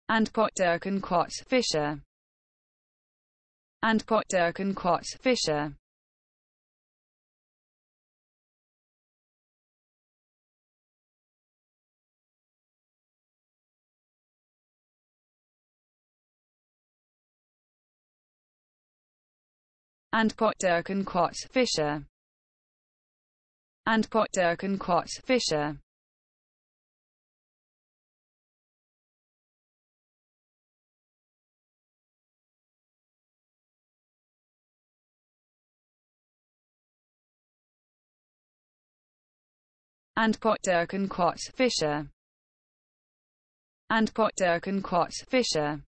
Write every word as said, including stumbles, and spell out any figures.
and got Dirk and got Fischer, and got Dirk and got Fischer, and got Dirk and got Fischer, and got Dirk and got Fischer, and got Dirk and got Fischer, and got Dirk and got Fischer.